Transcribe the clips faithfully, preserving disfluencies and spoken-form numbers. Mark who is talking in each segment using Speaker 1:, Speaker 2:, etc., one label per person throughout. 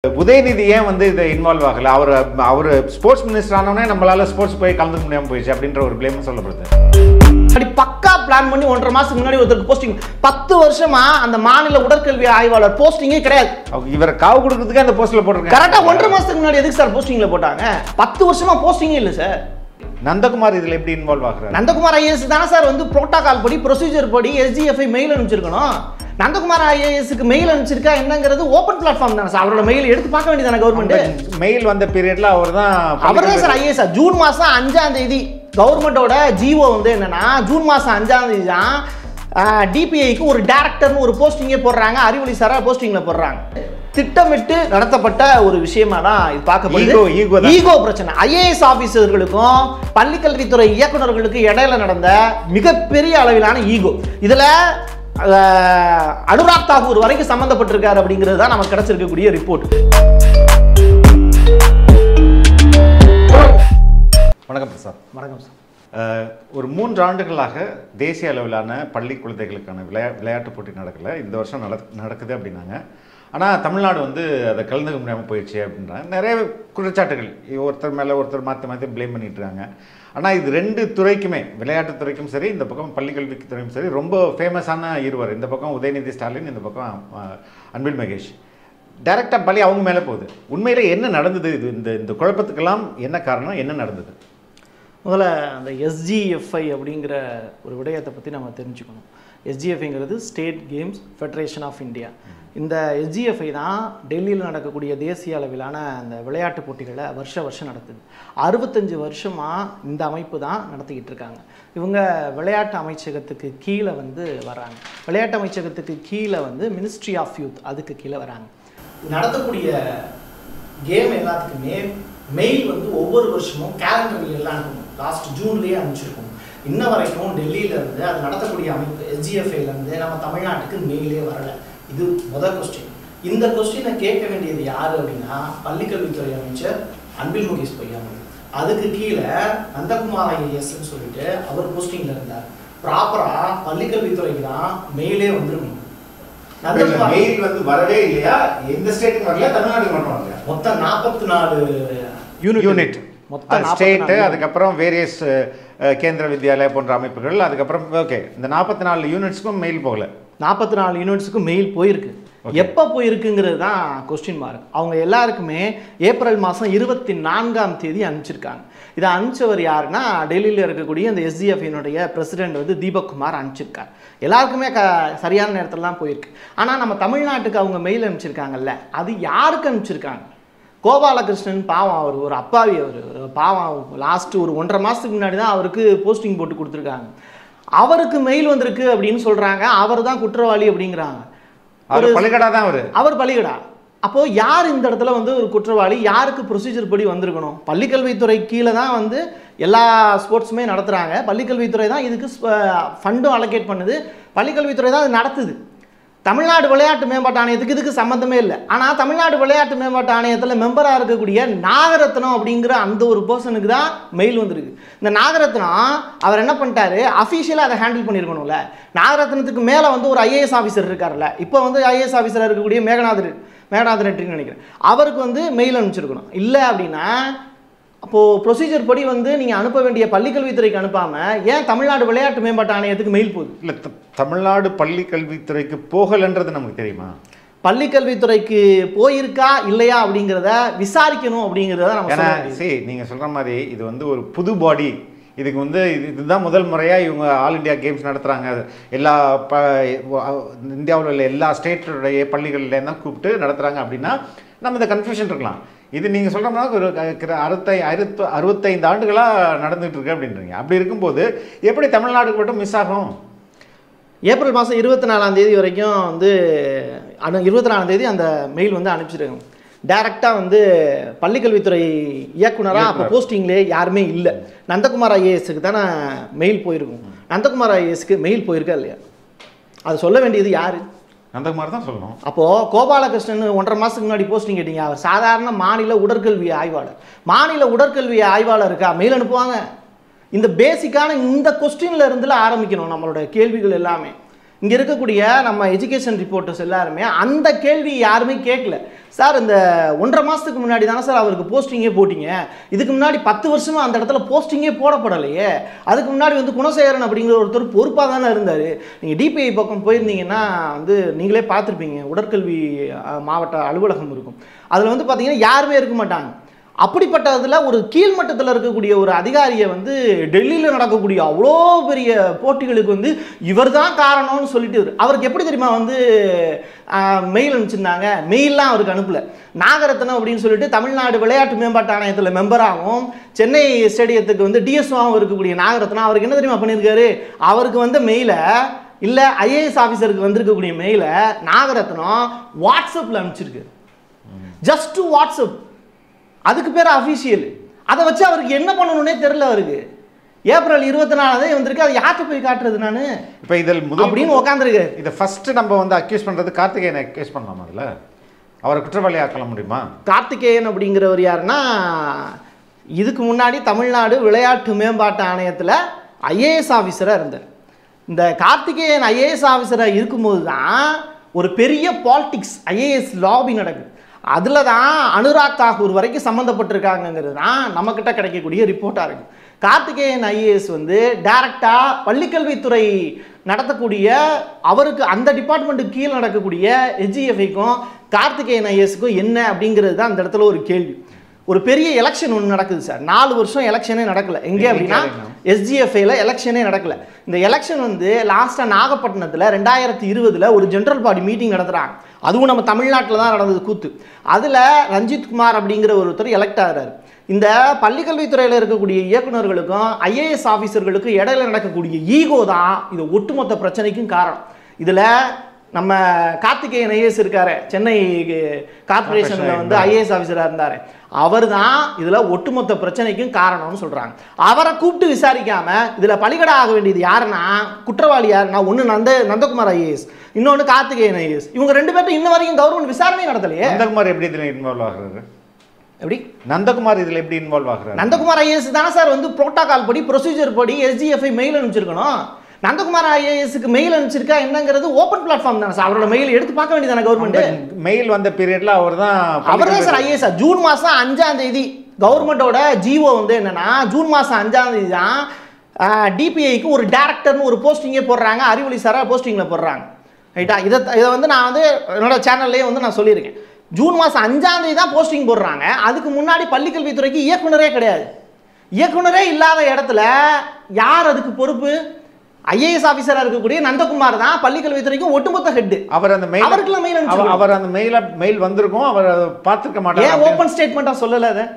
Speaker 1: உதயநிதி ஏன் வந்து இதை இன்வால்வ் ஆகல? அவர் அவர் ஸ்போர்ட்ஸ் மினிஸ்டர் ஆனோடனே நம்மளால ஸ்போர்ட்ஸ் போய் கலந்துக்க முடியாமல் போயிடுச்சு அப்படின்ற ஒரு பிளேம் சொல்லப்படுது.
Speaker 2: அப்படி பக்கா பிளான் பண்ணி ஒன்றரை மாசத்துக்கு முன்னாடி ஒருத்தருக்கு போஸ்டிங், பத்து வருஷமா அந்த மாநில உடற்கல்வி ஆய்வாளர் போஸ்டிங்கே கிடையாது.
Speaker 1: இவரை காவு கொடுக்கறதுக்கு அந்த போஸ்ட்ல போட்டிருக்காங்க.
Speaker 2: கரெக்டா ஒன்றரை மாசத்துக்கு முன்னாடி எதுக்கு சார் போஸ்டிங்ல போட்டாங்க? பத்து வருஷமா போஸ்டிங்கே இல்லை சார்.
Speaker 1: நந்தகுமார் இதுல எப்படி இன்வால்வ் ஆகுறாரு?
Speaker 2: நந்தகுமார் ஐஏஎஸ் தானே சார் வந்து புரோட்டோகால் படி ப்ரொசீஜர் படி எஸ்ஜிஎஃப்ஐ மெயில் அனுப்பிச்சிருக்கணும். நந்தகுமார் ஐஏஎஸ்க்கு மெயில் அனுப்பிச்சிருக்கா என்னங்கிறது ஓப்பன் பிளாட்ஃபார்ம் தானே சார். அவரோட மெயில் எடுத்து பார்க்க வேண்டியதானே கவர்மெண்ட்.
Speaker 1: மெயில் வந்த பீரியட்ல அவர் தான்
Speaker 2: அவர் தான் சார் ஐஏஎஸ். ஜூன் மாசம் அஞ்சாம் தேதி கவர்மெண்டோட ஜிஓ வந்து என்னன்னா, ஜூன் மாசம் அஞ்சாம் தேதி தான் டிபிஐக்கு ஒரு டைரக்டர்னு ஒரு போஸ்டிங்கே போடுறாங்க. அறிவொளி சாரா போஸ்டிங்ல போடுறாங்க. திட்டமிட்டு நடத்தப்பட்ட ஒரு விஷயமா தான் இது பார்க்கப்படுது. ஈகோ பிரச்சனை ஐஏஎஸ் ஆபீசர்களுக்கும் பள்ளிக்கல்வித்துறை இயக்குநர்களுக்கு இடையில நடந்த மிகப்பெரிய அளவிலான ஈகோ. இதுல அனுராக் தாக்கூர் வரைக்கும் சம்பந்தப்பட்டிருக்காரு அப்படிங்கிறது தான் நமக்கு கிடைச்சிருக்கக்கூடிய ரிப்போர்ட்.
Speaker 1: வணக்கம் பிரசாத்.
Speaker 2: வணக்கம் சார்.
Speaker 1: ஒரு மூன்று ஆண்டுகளாக தேசிய அளவிலான பள்ளி குழந்தைகளுக்கான விளையா விளையாட்டு போட்டி நடக்கல. இந்த வருஷம் நட நடக்குது அப்படின்னாங்க. ஆனால் தமிழ்நாடு வந்து அதை கலந்துக்க முடியாமல் போயிடுச்சு அப்படின்றாங்க. நிறைய குற்றச்சாட்டுகள் ஒருத்தர் மேலே ஒருத்தர் மாற்றி மாற்றி ப்ளேம் பண்ணிட்டு இருக்காங்க. ஆனால் இது ரெண்டு துறைக்குமே, விளையாட்டுத்துறைக்கும் சரி, இந்த பக்கம் பள்ளிக்கல்வித்துறையும் சரி, ரொம்ப ஃபேமஸான இருவர். இந்த பக்கம் உதயநிதி ஸ்டாலின், இந்த பக்கம் அன்பில் மகேஷ். டைரெக்டாக பள்ளி அவங்க மேலே போகுது. உண்மையிலே என்ன நடந்தது? இது இந்த இந்த குழப்பத்துக்கெல்லாம் என்ன காரணம்? என்ன நடந்தது?
Speaker 2: முதல்ல அந்த எஸ்ஜிஎஃப்ஐ அப்படிங்கிற ஒரு விடயத்தை பற்றி நம்ம தெரிஞ்சுக்கணும். எஸ்ஜிஎஃப்ஐங்கிறது state games federation of India. இந்த எஸ்ஜிஎஃப்ஐ தான் டெல்லியில் நடக்கக்கூடிய தேசிய அளவிலான அந்த விளையாட்டு போட்டிகளை வருஷ வருஷம் நடத்துது. அறுபத்தஞ்சு வருஷமாக இந்த அமைப்பு தான் நடத்திக்கிட்டு இருக்காங்க. இவங்க விளையாட்டு அமைச்சகத்துக்கு கீழே வந்து வராங்க. விளையாட்டு அமைச்சகத்துக்கு கீழே வந்து மினிஸ்ட்ரி ஆஃப் யூத், அதுக்கு கீழே வராங்க. நடத்தக்கூடிய கேம் எல்லாத்துக்குமே மெயில் வந்து ஒவ்வொரு வருஷமும் கேலண்டர் எல்லாம் அனுப்பணும். லாஸ்ட் ஜூன்லேயே அனுப்பிச்சிருக்கோம். இன்ன வரைக்கும் டெல்லியிலேருந்து அது நடத்தக்கூடிய அமைப்பு எஸ்ஜிஎஃப்ஐலேருந்து நம்ம தமிழ்நாட்டுக்கு மெயிலே வரலை. இது முதல் கொஸ்டின். இந்த கொஸ்டினை கேட்க வேண்டியது யார் அப்படின்னா பள்ளிக்கல்வித்துறை அமைச்சர் அன்பில் மகேஷ் பொய்யாமொழி. அதுக்கு கீழே நந்தகுமார் ஐஏஎஸ்ன்னு சொல்லிட்டு அவர் போஸ்டிங்கில் இருந்தார். ப்ராப்பராக பள்ளிக்கல்வித்துறைக்கு தான் மெயிலே வந்துருக்கணும்.
Speaker 1: மெயில் வந்து வரவே இல்லையா? எந்த ஸ்டேட்டுக்கு வரல, தமிழ்நாட்டுக்கு மட்டும் வரல.
Speaker 2: மொத்தம் நாற்பத்தி நாலு
Speaker 1: யூனிட் மொத்தம் ஸ்டேட்டு, அதுக்கப்புறம் வேரியஸ் கேந்திர வித்யாலயா போன்ற அமைப்புகள், அதுக்கப்புறம் ஓகே இந்த நாற்பத்தி நாலு யூனிட்ஸ்க்கும் மெயில் போகல.
Speaker 2: நாற்பத்தி நாலு யூனிட்ஸுக்கும் மெயில் போயிருக்கு. எப்போ போயிருக்குங்கிறது தான் கொஸ்டின் மார்க். அவங்க எல்லாருக்குமே ஏப்ரல் மாதம் இருபத்தி நான்காம் தேதி அனுப்பிச்சிருக்காங்க. இதை அனுப்பிச்சவர் யாருன்னா டெல்லியில் இருக்கக்கூடிய அந்த எஸ்ஜிஎஃப்னுடைய பிரசிடென்ட் வந்து தீபக் குமார் அனுப்பிச்சிருக்காரு. எல்லாருக்குமே க சரியான நேரத்தில் தான் போயிருக்கு. ஆனால் நம்ம தமிழ்நாட்டுக்கு அவங்க மெயில் அனுப்பிச்சிருக்காங்கல்ல, அது யாருக்கு அனுப்பிச்சிருக்காங்க? கோபாலகிருஷ்ணன் பாவம், அவர் ஒரு அப்பாவி, அவர் பாவம். லாஸ்ட்டு ஒரு ஒன்றரை மாதத்துக்கு முன்னாடி தான் அவருக்கு போஸ்டிங் போட்டு கொடுத்துருக்காங்க. அவருக்கு மெயில் வந்திருக்கு அப்படின்னு சொல்கிறாங்க. அவர் தான் குற்றவாளி அப்படிங்கிறாங்க.
Speaker 1: அவர் பலிகடா தான். அவர்
Speaker 2: அவர் பலிகடா. அப்போது யார் இந்த இடத்துல வந்து ஒரு குற்றவாளி? யாருக்கு ப்ரொசீஜர் படி வந்திருக்கணும்? பள்ளிக்கல்வித்துறை கீழே தான் வந்து எல்லா ஸ்போர்ட்ஸுமே நடத்துகிறாங்க. பள்ளிக்கல்வித்துறை தான் இதுக்கு ஃபண்டும் அலோகேட் பண்ணுது. பள்ளிக்கல்வித்துறை தான் அது நடத்துது. தமிழ்நாடு விளையாட்டு மேம்பாட்டு ஆணையத்துக்கு இதுக்கு சம்மந்தமே இல்லை. ஆனால் தமிழ்நாடு விளையாட்டு மேம்பாட்டு ஆணையத்தில் மெம்பராக இருக்கக்கூடிய நாகரத்னம் அப்படிங்கிற அந்த ஒரு பர்சனுக்கு தான் மெயில் வந்திருக்கு. இந்த நாகரத்னம் அவர் என்ன பண்ணிட்டாரு, அஃபீஷியலாக அதை ஹேண்டில் பண்ணியிருக்கணும்ல. நாகரத்னத்துக்கு மேலே வந்து ஒரு ஐஏஎஸ் ஆஃபீஸர் இருக்கார்ல, இப்போ வந்து ஐஏஎஸ் ஆஃபீஸராக இருக்கக்கூடிய மேகநாதர் மேகநாதன் ரெட்டின்னு நினைக்கிறேன், அவருக்கு வந்து மெயில் அனுப்பிச்சிருக்கணும். இல்லை அப்படின்னா அப்போது ப்ரொசீஜர் படி வந்து நீங்கள் அனுப்ப வேண்டிய பள்ளிக்கல்வித்துறைக்கு அனுப்பாமல் ஏன் தமிழ்நாடு விளையாட்டு மேம்பாட்டு ஆணையத்துக்கு மெயில் போகுது?
Speaker 1: இல்லை, தமிழ்நாடு பள்ளி கல்வித்துறைக்கு போகலன்றது நமக்கு தெரியுமா?
Speaker 2: பள்ளிக்கல்வித்துறைக்கு போயிருக்கா இல்லையா அப்படிங்கிறத விசாரிக்கணும் அப்படிங்கிறத நம்ம
Speaker 1: சரி. நீங்கள் சொல்கிற மாதிரி இது வந்து ஒரு புது பாடி. இதுக்கு வந்து இது இதுதான் முதல் முறையாக இவங்க ஆல் இண்டியா கேம்ஸ் நடத்துகிறாங்க. எல்லா ப இந்தியாவில் உள்ள எல்லா ஸ்டேட்டுடைய பள்ளிகள்லேருந்து தான் கூப்பிட்டு நடத்துகிறாங்க அப்படின்னா நம்ம இந்த கன்ஃபியூஷன் இருக்கலாம். இது நீங்கள் சொல்கிற மாதிரி ஒரு அறுபத்தை அறுபத்து அறுபத்தைந்து ஆண்டுகளாக நடந்துகிட்டு இருக்கு அப்படின்றீங்க. அப்படி இருக்கும்போது எப்படி தமிழ்நாடுக்கு மட்டும் மிஸ் ஆகும்?
Speaker 2: ஏப்ரல் மாதம் இருபத்தி நாலாம் தேதி வரைக்கும் வந்து அனு இருபத்தி நாலாம் தேதி அந்த மெயில் வந்து அனுப்பிச்சிருக்காங்க. டைரெக்டாக வந்து பள்ளிக்கல்வித்துறை இயக்குனராக அப்போ போஸ்டிங்லேயே யாருமே இல்லை. நந்தகுமார் ஐஏஎஸ்க்கு தானே மெயில் போயிருக்கும். நந்தகுமார் ஐஏஎஸ்க்கு மெயில் போயிருக்கா இல்லையா? அது சொல்ல வேண்டியது யார்?
Speaker 1: நந்தகுமார் தான் சொல்லணும்.
Speaker 2: அப்போது கோபாலகிருஷ்ணன் ஒன்றரை மாதத்துக்கு முன்னாடி போஸ்டிங் கேட்டீங்க. அவர் சாதாரண மாநில உடற்கல்வி ஆய்வாளர். மாநில உடற்கல்வி ஆய்வாளருக்கா மெயில் அனுப்புவாங்க? இந்த பேசிக்கான இந்த கொஸ்டின்ல இருந்துல ஆரம்பிக்கணும் நம்மளோட கேள்விகள் எல்லாமே. இங்கே இருக்கக்கூடிய நம்ம எஜுகேஷன் ரிப்போர்ட்டர்ஸ் எல்லாருமே அந்த கேள்வி யாருமே கேட்கல. சார் இந்த ஒன்றரை மாதத்துக்கு முன்னாடி தானே சார் அவருக்கு போஸ்டிங்கே போட்டிங்க, இதுக்கு முன்னாடி பத்து வருஷமாக அந்த இடத்துல போஸ்டிங்கே போடப்படலையே, அதுக்கு முன்னாடி வந்து குணசேகரன் அப்படிங்கிற ஒருத்தர் பொறுப்பாக தானே இருந்தார். நீங்கள் டிபிஐ பக்கம் போயிருந்தீங்கன்னா வந்து நீங்களே பார்த்துருப்பீங்க, உடற்கல்வி மாவட்ட அலுவலகம் இருக்கும், அதில் வந்து பார்த்தீங்கன்னா யாருமே இருக்க மாட்டாங்க. அப்படிப்பட்டதில் ஒரு கீழ்மட்டத்தில் இருக்கக்கூடிய ஒரு அதிகாரியை வந்து டெல்லியில் நடக்கக்கூடிய அவ்வளோ பெரிய போட்டிகளுக்கு வந்து இவர் தான் காரணம்னு சொல்லிட்டு அவருக்கு எப்படி தெரியுமா வந்து மெயில் அனுப்பிச்சிருந்தாங்க. மெயிலெலாம் அவருக்கு அனுப்பல. நாகரத்னம் அப்படின்னு சொல்லிட்டு தமிழ்நாடு விளையாட்டு மேம்பாட்டு ஆணையத்தில் மெம்பராகவும் சென்னை ஸ்டேடியத்துக்கு வந்து டிஎஸ்ஓவும் இருக்கக்கூடிய நாகரத்னம் அவருக்கு என்ன தெரியுமா பண்ணியிருக்காரு, அவருக்கு வந்து மெயிலை இல்லை ஐஏஎஸ் ஆஃபீஸருக்கு வந்திருக்கக்கூடிய மெயிலை நாகரத்னம் வாட்ஸ்அப்பில் அனுப்பிச்சிருக்கு. ஜஸ்ட் வாட்ஸ்அப், அதுக்கு பேர் அஃபீஷியல். அதை வச்சு அவருக்கு என்ன பண்ணணும்னே தெரியல. அவருக்கு ஏப்ரல் இருபத்தி நாலாவது வந்திருக்கு, அதை யார்கிட்ட போய் காட்டுறது நான்
Speaker 1: இப்போ இதில் முதல்
Speaker 2: அப்படின்னு உட்காந்துருக்கு.
Speaker 1: இதை ஃபர்ஸ்ட் நம்ம வந்து அக்யூஸ் பண்ணுறது கார்த்திகேயனை அக்யூஸ் பண்ணலாமா? அதில் அவரை குற்றவாளி ஆக்கல முடியுமா?
Speaker 2: கார்த்திகேயன் அப்படிங்கிறவர் யாருன்னா, இதுக்கு முன்னாடி தமிழ்நாடு விளையாட்டு மேம்பாட்டு ஆணையத்தில் ஐஏஎஸ் ஆஃபீஸராக இருந்தார். இந்த கார்த்திகேயன் ஐஏஎஸ் ஆஃபீஸராக இருக்கும்போது தான் ஒரு பெரிய பாலிடிக்ஸ் ஐஏஎஸ் லாபி நடக்குது. அதில் தான் அனுராக் தாக்கூர் வரைக்கும் சம்மந்தப்பட்டிருக்காங்கிறது தான் நம்மக்கிட்ட கிடைக்கக்கூடிய ரிப்போர்ட்டாக இருக்குது. கார்த்திகேயன் ஐஏஎஸ் வந்து டைரக்டாக பள்ளிக்கல்வித்துறை நடத்தக்கூடிய அவருக்கு அந்த டிபார்ட்மெண்ட்டுக்கு கீழே நடக்கக்கூடிய எஸ்ஜிஎஃப்ஐக்கும் கார்த்திகேயன் ஐஏஎஸ்க்கும் என்ன அப்படிங்கிறது தான் அந்த இடத்துல ஒரு கேள்வி. ஒரு பெரிய எலெக்ஷன் ஒன்று நடக்குது சார், நாலு வருஷம் எலெக்ஷனே நடக்கலை. எங்கே அப்படின்னா எஸ்ஜிஎஃப்ஐல எலெக்ஷனே நடக்கலை. இந்த எலெக்ஷன் வந்து லாஸ்ட்டாக நாகப்பட்டினத்தில் ரெண்டாயிரத்தி இருபதில் ஒரு ஜென்ரல் பாடி மீட்டிங் நடத்துகிறாங்க. அதுவும் நம்ம தமிழ்நாட்டில் தான் நடந்தது கூத்து. அதில் ரஞ்சித் குமார் அப்படிங்கிற ஒருத்தர் எலெக்ட் ஆகிறார். இந்த பள்ளிக்கல்வித்துறையில் இருக்கக்கூடிய இயக்குநர்களுக்கும் ஐஏஎஸ் ஆஃபீஸர்களுக்கும் இடையில நடக்கக்கூடிய ஈகோ தான் இது ஒட்டுமொத்த பிரச்சனைக்கும் காரணம். இதில் நம்ம கார்த்திகேயன் ஐஏஎஸ் இருக்காரு, சென்னை கார்பரேஷனில் வந்து ஐஏஎஸ் ஆஃபீஸராக இருந்தார், அவர் தான் இதில் ஒட்டுமொத்த பிரச்சனைக்கும் காரணம்னு சொல்கிறாங்க. அவரை கூப்பிட்டு விசாரிக்காமல் இதில் பலிகடா ஆக வேண்டியது யாருன்னா, குற்றவாளி யாருன்னா, ஒன்று நந்த நந்தகுமார் ஐஏஎஸ், இன்னொன்று கார்த்திகேயன் ஐஏஎஸ். இவங்க ரெண்டு பேர்ட்ட இன்ன வரைக்கும் கவர்மெண்ட் விசாரணை நடத்தலையே.
Speaker 1: நந்தகுமார் எப்படி இதில் இன்வால்வ் ஆகுறாரு?
Speaker 2: எப்படி
Speaker 1: நந்தகுமார் இதில் எப்படி இன்வால்வ் ஆகுறாரு?
Speaker 2: நந்தகுமார் ஐஏஎஸ் தானே சார் வந்து புரோட்டோகால் படி ப்ரொசீஜர் படி எஸ்ஜிஎஃப்ஐ மெயில் அனுப்பிச்சிருக்கணும். நந்தகுமார் ஐஏஎஸ்க்கு மெயில் அனுப்பிச்சிருக்கா என்னங்கிறது ஓப்பன் பிளாட்ஃபார்ம் தானே சார், அவரோட மெயில் எடுத்து பார்க்க வேண்டியதானே கவர்மெண்ட்.
Speaker 1: மெயில் வந்த பீரியட்ல அவர் தான்
Speaker 2: அவர் தான் சார் ஐஏஎஸ். ஜூன் மாதம் அஞ்சாம் தேதி கவர்மெண்டோட ஜிஓ வந்து என்னன்னா, ஜூன் மாதம் அஞ்சாம் தேதி தான் டிபிஐக்கு ஒரு டேரக்டர்னு ஒரு போஸ்டிங்கே போடுறாங்க, அறிவொளி சாரா போஸ்டிங்கில் போடுறாங்க. ரைட்டா? இதை இதை வந்து நான் வந்து என்னோட சேனல்லேயே வந்து நான் சொல்லியிருக்கேன். ஜூன் மாதம் அஞ்சாம் தேதி தான் போஸ்டிங் போடுறாங்க. அதுக்கு முன்னாடி பள்ளிக்கல்வித்துறைக்கு இயக்குனரே கிடையாது. இயக்குனரே இல்லாத இடத்துல யார் அதுக்கு பொறுப்பு? ஐஏஎஸ் ஆஃபீஸராக இருக்கக்கூடிய நந்தகுமார் தான் பள்ளிக்கல்வித்துறைக்கு ஒட்டுமொத்த ஹெட். அவர் அந்த மெயில் அவருக்குள்ள மெயில் அனுப்பிச்சு
Speaker 1: அவர் அந்த மெயில மெயில் வந்திருக்கும், அவர் பார்த்துக்க மாட்டார்.
Speaker 2: ஏன் ஓப்பன் ஸ்டேட்மெண்ட்டாக சொல்லலை அதை?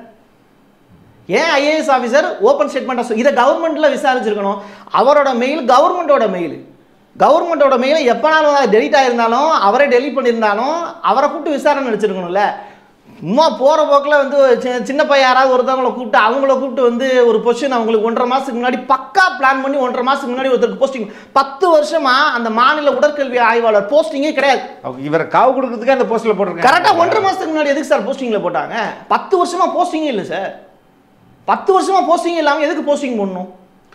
Speaker 2: ஏன் ஐஏஎஸ் ஆஃபீஸர் ஓப்பன் ஸ்டேட்மெண்ட்டாக இதை கவர்மெண்ட்டில் விசாரிச்சிருக்கணும்? அவரோட மெயில் கவர்மெண்ட்டோட மெயில், கவர்மெண்ட்டோட மெயிலை எப்போனாலும் டெலிட் ஆகிருந்தாலும் அவரே டெலிட் பண்ணியிருந்தாலும் அவரை கூப்பிட்டு விசாரணை வச்சுருக்கணும்ல. சும்மா போகிற போக்கில் வந்து சின்ன பையன் யாராவது ஒருத்தவங்களை கூப்பிட்டு அவங்கள கூப்பிட்டு வந்து ஒரு பொசிஷன் அவங்களுக்கு ஒன்றரை மாதத்துக்கு முன்னாடி பக்கா பிளான் பண்ணி ஒன்றரை மாதத்துக்கு முன்னாடி ஒருத்தருக்கு போஸ்டிங், பத்து வருஷமாக அந்த மாநில உடற்கல்வி ஆய்வாளர் போஸ்டிங்கே கிடையாது.
Speaker 1: இவரை காவு கொடுக்கறதுக்கு அந்த போஸ்ட்டில் போட்டிருக்காங்க.
Speaker 2: கரெக்டாக ஒன்றரை மாதத்துக்கு முன்னாடி எதுக்கு சார் போஸ்டிங்கில் போட்டாங்க? பத்து வருஷமாக போஸ்டிங்கே இல்லை சார். பத்து வருஷமாக போஸ்டிங் இல்லாமல் எதுக்கு போஸ்டிங் பண்ணணும்?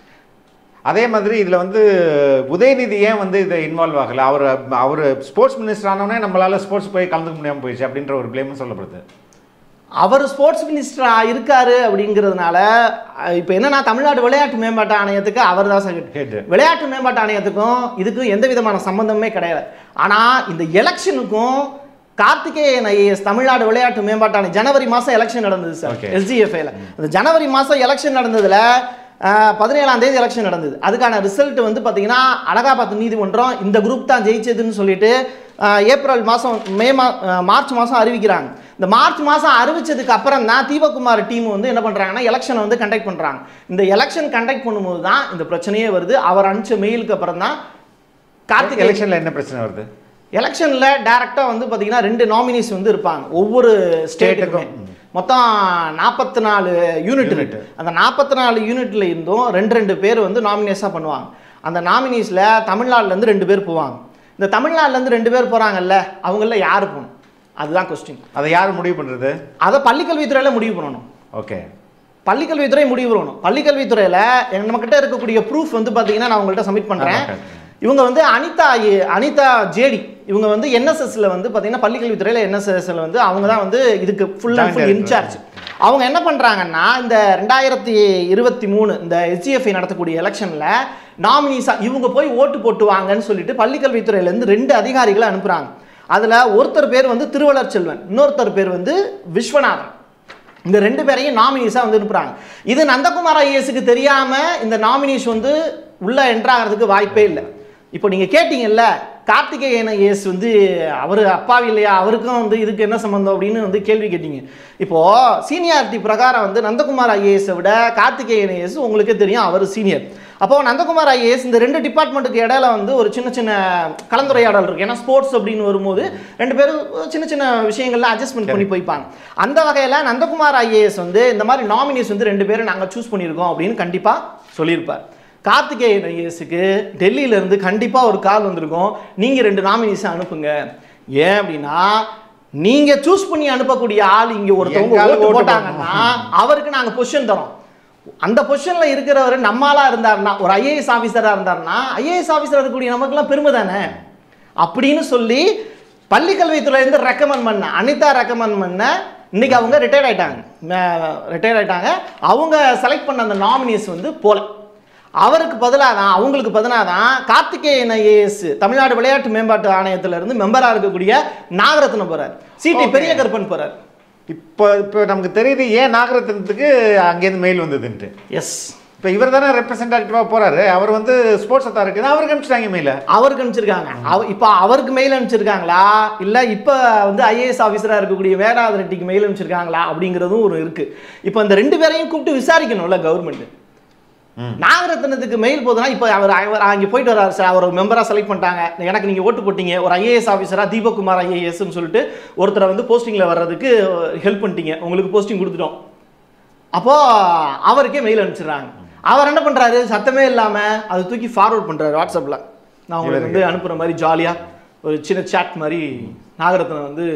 Speaker 1: அதே மாதிரி இதில் வந்து உதயநிதி ஏன் வந்து இதை இன்வால்வ் ஆகலை? அவர் அவர் ஸ்போர்ட்ஸ் மினிஸ்டர் ஆனோடனே நம்மளால் ஸ்போர்ட்ஸ் போய் கலந்துக்க முடியாமல் போயிடுச்சு அப்படின்ற ஒரு பிளேமும் சொல்லப்படுது.
Speaker 2: அவர் ஸ்போர்ட்ஸ் மினிஸ்டராக இருக்காரு அப்படிங்கிறதுனால இப்போ என்னன்னா, தமிழ்நாடு விளையாட்டு மேம்பாட்டு ஆணையத்துக்கு அவர் தான் செக்ரட்டரி. விளையாட்டு மேம்பாட்டு ஆணையத்துக்கும் இதுக்கும் எந்த விதமான சம்பந்தமே கிடையாது. ஆனால் இந்த எலெக்ஷனுக்கும் கார்த்திகேயன் ஐஏஎஸ் தமிழ்நாடு விளையாட்டு மேம்பாட்டு ஆணையம் ஜனவரி மாதம் எலெக்ஷன் நடந்தது சார் எஸ்ஜிஎஃப்ஐல. அந்த ஜனவரி மாதம் எலெக்ஷன் நடந்ததுல பதினேழாம் தேதி எலெக்ஷன் நடந்தது. அதுக்கான ரிசல்ட் வந்து பார்த்தீங்கன்னா அலகாபாத் நீதிமன்றம் இந்த குரூப் தான் ஜெயிச்சதுன்னு சொல்லிட்டு ஏப்ரல் மாதம் மே மா மார்ச் மாதம் அறிவிக்கிறாங்க. இந்த மார்ச் மாதம் அறிவிச்சதுக்கு அப்புறம் தான் தீபக்குமார் டீம் வந்து என்ன பண்ணுறாங்கன்னா எலெக்ஷனை வந்து கண்டக்ட் பண்ணுறாங்க. இந்த எலெக்ஷன் கண்டக்ட் பண்ணும்போது தான் இந்த பிரச்சனையே வருது. அவர் அனுப்பிச்ச மெயிலுக்கு அப்புறம் தான் கார்த்திக்.
Speaker 1: எலெக்ஷனில் என்ன பிரச்சனை வருது?
Speaker 2: எலெக்ஷனில் டேரெக்டாக வந்து பார்த்தீங்கன்னா ரெண்டு நாமினிஸ் வந்து இருப்பாங்க ஒவ்வொரு ஸ்டேட்டுக்கும். மொத்தம் நாற்பத்தி நாலு யூனிட் இருக்கு. அந்த நாற்பத்தி நாலு யூனிட்ல இருந்தும் ரெண்டு ரெண்டு பேர் வந்து நாமினேஷனாக பண்ணுவாங்க. அந்த நாமினிஸில் தமிழ்நாட்டிலேருந்து ரெண்டு பேர் போவாங்க. இந்த தமிழ்நாட்டிலேருந்து ரெண்டு பேர் போகிறாங்கல்ல, அவங்கள யார் போகணும்? அதுதான் கொஸ்டின்.
Speaker 1: அதை யார் முடிவு பண்ணுறது?
Speaker 2: அதை பள்ளிக்கல்வித்துறையில் முடிவு பண்ணணும்.
Speaker 1: ஓகே,
Speaker 2: பள்ளிக்கல்வித்துறை முடிவு பண்ணணும். பள்ளிக்கல்வித்துறையில் நம்மக்கிட்ட இருக்கக்கூடிய ப்ரூஃப் வந்து பார்த்தீங்கன்னா நான் உங்கள்கிட்ட சப்மிட் பண்ணுறேன். இவங்க வந்து அனிதா அனிதா ஜேடி இவங்க வந்து என்எஸ்எஸ்ல வந்து பார்த்தீங்கன்னா பள்ளிக்கல்வித்துறையில் என்எஸ்எஸ்ல வந்து அவங்க தான் வந்து இதுக்கு ஃபுல் அண்ட் ஃபுல் இன்சார்ஜ். அவங்க என்ன பண்ணுறாங்கன்னா இந்த ரெண்டாயிரத்தி இருபத்தி மூணு இந்த எஸ்ஜிஎஃப்ஐ நடத்தக்கூடிய எலெக்ஷனில் நாமினிஸாக இவங்க போய் ஓட்டு போட்டுவாங்கன்னு சொல்லிட்டு பள்ளிக்கல்வித்துறையிலேருந்து ரெண்டு அதிகாரிகளை அனுப்புகிறாங்க. அதில் ஒருத்தர் பேர் வந்து திருவள்ளர் செல்வன், இன்னொருத்தர் பேர் வந்து விஸ்வநாதன். இந்த ரெண்டு பேரையும் நாமினிஸாக வந்து அனுப்புகிறாங்க. இது நந்தகுமார் ஐஏஎஸ்க்கு தெரியாமல் இந்த நாமினிஸ் வந்து உள்ளே என்ட்ராகிறதுக்கு வாய்ப்பே இல்லை. இப்போ நீங்கள் கேட்டீங்கல்ல கார்த்திகேயன் ஐஏஎஸ் வந்து அவர் அப்பாவி இல்லையா, அவருக்கும் வந்து இதுக்கு என்ன சம்மந்தம் அப்படின்னு வந்து கேள்வி கேட்டீங்க. இப்போது சீனியாரிட்டி பிரகாரம் வந்து நந்தகுமார் ஐஏஎஸை விட கார்த்திகேயன் ஐஏஎஸ் உங்களுக்கே தெரியும் அவர் சீனியர். அப்போது நந்தகுமார் ஐஏஎஸ் இந்த ரெண்டு டிபார்ட்மெண்ட்டுக்கு இடையில வந்து ஒரு சின்ன சின்ன கலந்துரையாடல் இருக்குது. ஏன்னா ஸ்போர்ட்ஸ் அப்படின்னு வரும்போது ரெண்டு பேரும் சின்ன சின்ன விஷயங்கள்ல அட்ஜஸ்ட்மெண்ட் பண்ணி போய்ப்பாங்க. அந்த வகையில் நந்தகுமார் ஐஏஎஸ் வந்து இந்த மாதிரி நாமினிஸ் வந்து ரெண்டு பேரும் நாங்கள் சூஸ் பண்ணியிருக்கோம் அப்படின்னு கண்டிப்பாக சொல்லியிருப்பார். கார்த்திகேயன் ஐஏஎஸ்க்கு டெல்லியிலேருந்து கண்டிப்பாக ஒரு கால் வந்திருக்கும், நீங்கள் ரெண்டு நாமினிஸை அனுப்புங்க. ஏன் அப்படின்னா நீங்கள் சூஸ் பண்ணி அனுப்பக்கூடிய ஆள் இங்கே ஒருத்தவங்க ஓட்டு போட்டாங்கன்னா அவருக்கு நாங்கள் பொசிஷன் தரோம். அந்த பொசிஷனில் இருக்கிறவர் நம்மளாக இருந்தாருன்னா ஒரு ஐஏஎஸ் ஆஃபீஸராக இருந்தாருன்னா ஐஏஎஸ் ஆஃபீஸராக இருக்கக்கூடிய நமக்குலாம் பெருமை தானே அப்படின்னு சொல்லி பள்ளிக்கல்வித்துறையிலேருந்து ரெக்கமெண்ட் பண்ண அனிதா ரெக்கமெண்ட் பண்ண இன்னைக்கு அவங்க ரிட்டையர்ட் ஆகிட்டாங்க ரிட்டையர்ட் ஆகிட்டாங்க அவங்க செலக்ட் பண்ண அந்த நாமினிஸ் வந்து போல அவருக்கு பதிலாக தான் அவங்களுக்கு பதிலாக தான் கார்த்திகேயன் ஐஏஎஸ் தமிழ்நாடு விளையாட்டு மேம்பாட்டு ஆணையத்திலிருந்து மெம்பராக இருக்கக்கூடிய நாகரத்னம் போகிறார், சிடி பெரிய கருப்பன் போகிறார்.
Speaker 1: இப்போ இப்போ நமக்கு தெரியுது ஏன் நாகரத்னத்துக்கு அங்கேருந்து மெயில் வந்ததுன்ட்டு.
Speaker 2: எஸ்,
Speaker 1: இப்போ இவர் தானே ரெப்ரசன்டேட்டிவாக போகிறாரு, அவர் வந்து ஸ்போர்ட்ஸ் அத்தாரிட்டி தான் அவருக்கு அனுப்பிச்சிட்டாங்க மெயில.
Speaker 2: அவருக்கு அனுப்பிச்சிருக்காங்க. அவ இப்போ அவருக்கு மெயில் அனுப்பிச்சிருக்காங்களா இல்லை இப்போ வந்து ஐஏஎஸ் ஆஃபீஸராக இருக்கக்கூடிய வேடாத ரெட்டிக்கு மெயில் அனுப்பிச்சிருக்காங்களா அப்படிங்கிறதும் ஒரு இருக்குது. இப்போ இந்த ரெண்டு பேரையும் கூப்பிட்டு விசாரிக்கணும்ல கவர்மெண்ட். நாகரத்னத்துக்கு மெயில் போதுன்னா இப்போ அவர் அவர் அங்கே போயிட்டு வர்றாரு சார், அவர் மெம்பராக செலக்ட் பண்ணிட்டாங்க, எனக்கு நீங்கள் ஓட்டு போட்டீங்க, ஒரு ஐஏஎஸ் ஆஃபீஸராக தீபக்குமார் ஐஏஎஸ்ன்னு சொல்லிட்டு ஒருத்தரை வந்து போஸ்டிங்கில் வர்றதுக்கு ஹெல்ப் பண்ணிட்டீங்க, உங்களுக்கு போஸ்டிங் கொடுத்துட்டோம். அப்போது அவருக்கே மெயில் அனுப்பிச்சிடுறாங்க. அவர் என்ன பண்ணுறாரு, சத்தமே இல்லாமல் அதை தூக்கி ஃபார்வர்ட் பண்ணுறாரு வாட்ஸ்அப்பில். நான் உங்களுக்கு வந்து அனுப்புகிற மாதிரி ஜாலியாக ஒரு சின்ன சாட் மாதிரி நாகரத்னம் வந்து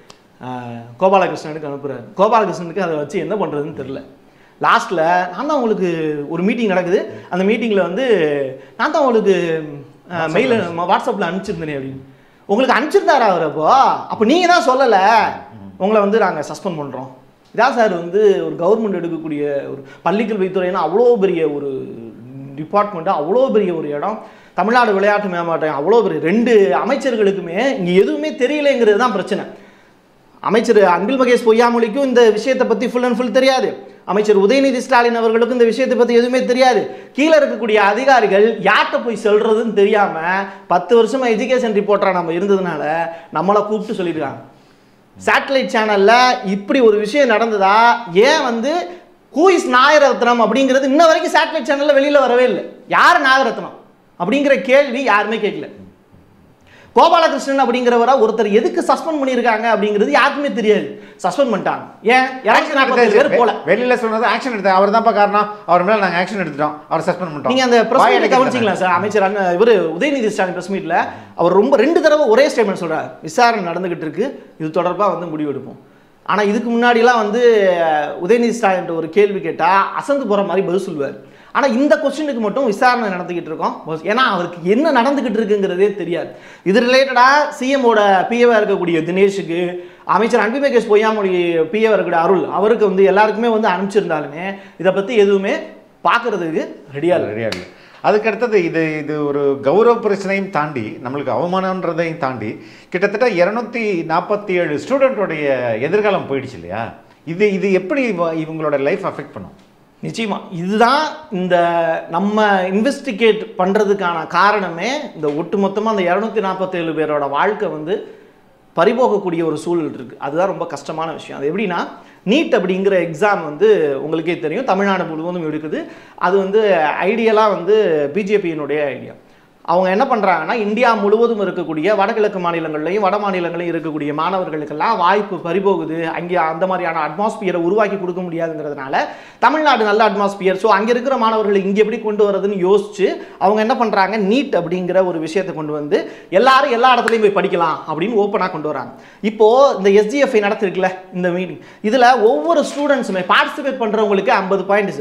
Speaker 2: கோபாலகிருஷ்ணனுக்கு அனுப்புகிறாரு. கோபாலகிருஷ்ணனுக்கு அதை வச்சு என்ன பண்ணுறதுன்னு தெரில. லாஸ்ட்டில் நான் தான் உங்களுக்கு ஒரு மீட்டிங் நடக்குது, அந்த மீட்டிங்கில் வந்து நான் தான் உங்களுக்கு மெயில் வாட்ஸ்அப்பில் அனுப்பிச்சிருந்தேனே அப்படின்னு. உங்களுக்கு அனுப்பிச்சிருந்தாரா அவர்? அப்போ அப்போ நீங்கள் தான் சொல்லலை, உங்களை வந்து நாங்கள் சஸ்பெண்ட் பண்ணுறோம். இதான் சார் வந்து ஒரு கவர்மெண்ட் எடுக்கக்கூடிய ஒரு பள்ளிக்கல்வித்துறைன்னா அவ்வளோ பெரிய ஒரு டிபார்ட்மெண்ட்டு, அவ்வளோ பெரிய ஒரு இடம். தமிழ்நாடு விளையாட்டு மேம்பாட்டம் அவ்வளோ பெரிய ரெண்டு அமைச்சர்களுக்குமே இங்கே எதுவுமே தெரியலைங்கிறது தான் பிரச்சனை. அமைச்சர் அன்பில் மகேஷ் பொய்யாமொழிக்கும் இந்த விஷயத்தை பற்றி ஃபுல் அண்ட் ஃபுல் தெரியாது, அமைச்சர் உதயநிதி ஸ்டாலின் அவர்களுக்கும் இந்த விஷயத்தை பற்றி எதுவுமே தெரியாது. கீழே இருக்கக்கூடிய அதிகாரிகள் யார்கிட்ட போய் சொல்கிறதுன்னு தெரியாமல் பத்து வருஷமாக எஜுகேஷன் ரிப்போர்ட்டராக நம்ம இருந்ததுனால நம்மளை கூப்பிட்டு சொல்லியிருக்காங்க. சேட்டலைட் சேனலில் இப்படி ஒரு விஷயம் நடந்ததா, ஏன் வந்து ஹூ இஸ் நாகரத்னம் அப்படிங்கிறது இன்ன வரைக்கும் சேட்டலைட் சேனலில் வெளியில் வரவே இல்லை. யார் நாகரத்னம் அப்படிங்கிற கேள்வி யாருமே கேட்கல. கோபாலகிருஷ்ணன் அப்படிங்கிறவரா ஒருத்தர் எதுக்கு சஸ்பெண்ட் பண்ணியிருக்காங்க அப்படிங்கிறது யாருக்குமே தெரியாது. சஸ்பெண்ட் பண்ணிட்டாங்க. ஏன் இரநூத்தி நாற்பது பேர் போல வெளியில சொன்னது ஆக்ஷன் எடுத்தாங்க. அவர் தான் காரணம், அவர் மேல நாங்கள் ஆக்ஷன் எடுத்துட்டோம், அவர் சஸ்பெண்ட் பண்ணிட்டோம். நீங்க அந்த பிரஸ் மீட் கவனிச்சிங்களா சார்? அமைச்சர் இவர் உதயநிதி ஸ்டாலின் பிரஸ் மீட்ல அவர் ரொம்ப ரெண்டு தடவை ஒரே ஸ்டேட்மெண்ட் சொல்றாரு, விசாரணை நடந்துகிட்டு இருக்கு, இது தொடர்பாக வந்து முடிவு எடுப்போம். ஆனால் இதுக்கு முன்னாடிலாம் வந்து உதயநிதி ஸ்டாலின் ஒரு கேள்வி கேட்டால் அசந்து போகிற மாதிரி பதில் சொல்லுவார். ஆனால் இந்த கொஸ்டினுக்கு மட்டும் விசாரணை நடந்துக்கிட்டு இருக்கோம். ஏன்னா அவருக்கு என்ன நடந்துக்கிட்டு இருக்குங்கிறதே தெரியாது. இது ரிலேட்டடாக சிஎம்மோட பிஏவாக இருக்கக்கூடிய தினேஷுக்கு, அமைச்சர் அன்பில் மகேஷ் பொய்யாமொழி பிஏவாக இருக்கக்கூடிய அருள் அவருக்கு வந்து எல்லாருக்குமே வந்து அனுப்பிச்சிருந்தாலுமே இதை பற்றி எதுவுமே பார்க்கறதுக்கு ரெடியாக ரெடியாக இல்லை. அதுக்கடுத்தது இது இது ஒரு கௌரவ பிரச்சனையும் தாண்டி நம்மளுக்கு அவமானன்றதையும் தாண்டி கிட்டத்தட்ட இரநூத்தி நாற்பத்தி ஏழு ஸ்டூடெண்ட்டோடைய எதிர்காலம் போயிடுச்சு இல்லையா? இது இது எப்படி இவங்களோட லைஃப் அஃபெக்ட் பண்ணும்? நிச்சயமா இதுதான் இந்த நம்ம இன்வெஸ்டிகேட் பண்ணுறதுக்கான காரணமே. இந்த ஒட்டு மொத்தமாக அந்த இரநூத்தி நாற்பத்தேழு பேரோட வாழ்க்கை வந்து பறிபோகக்கூடிய ஒரு சூழல் இருக்குது. அதுதான் ரொம்ப கஷ்டமான விஷயம். அது எப்படின்னா, நீட் அப்படிங்கிற எக்ஸாம் வந்து உங்களுக்கே தெரியும் தமிழ்நாடு முழுவதும் எடுக்குது. அது வந்து ஐடியலாக வந்து பிஜேபியினுடைய ஐடியா. அவங்க என்ன பண்ணுறாங்கன்னா, இந்தியா முழுவதும் இருக்கக்கூடிய வடகிழக்கு மாநிலங்கள்லையும் வட மாநிலங்களையும் இருக்கக்கூடிய மாணவர்களுக்கெல்லாம் வாய்ப்பு பறிபோகுது, அங்கே அந்த மாதிரியான அட்மாஸ்பியரை உருவாக்கி கொடுக்க முடியாதுங்கிறதுனால தமிழ்நாடு நல்ல அட்மாஸ்பியர், ஸோ அங்கே இருக்கிற மாணவர்கள் இங்கே எப்படி கொண்டு வரதுன்னு யோசிச்சு அவங்க என்ன பண்ணுறாங்க, நீட் அப்படிங்கிற ஒரு விஷயத்தை கொண்டு வந்து எல்லாரும் எல்லா இடத்துலையும் போய் படிக்கலாம் அப்படின்னு ஓப்பனாக கொண்டு வராங்க. இப்போது இந்த எஸ்ஜிஎஃப்ஐ நடத்திருக்குல்ல இந்த மீட்டிங், இதில் ஒவ்வொரு ஸ்டூடெண்ட்ஸுமே பார்ட்டிசிபேட் பண்ணுறவங்களுக்கு ஐம்பது பாயிண்ட் சார்.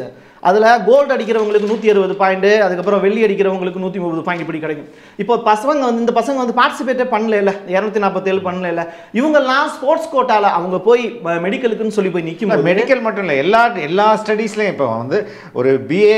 Speaker 2: அதில் கோல்டு அடிக்கிறவங்களுக்கு நூற்றி அறுபது பாயிண்ட், அதுக்கப்புறம் வெள்ளி அடிக்கிறவங்களுக்கு நூற்றி முப்பது பாயிண்ட் இப்படி கிடைக்கும். இப்போ பசங்க வந்து இந்த பசங்க வந்து பார்ட்டிசிபேட்டே பண்ணல இல்லை, இரநூத்தி நாற்பத்தேழு பண்ணல இல்லை. இவங்கெல்லாம் ஸ்போர்ட்ஸ் கோட்டாவில் அவங்க போய் மெடிக்கலுக்குன்னு சொல்லி போய் நிற்கும்.
Speaker 1: மெடிக்கல் மட்டும் இல்லை, எல்லா எல்லா ஸ்டடீஸ்லையும் இப்போ வந்து ஒரு பிஏ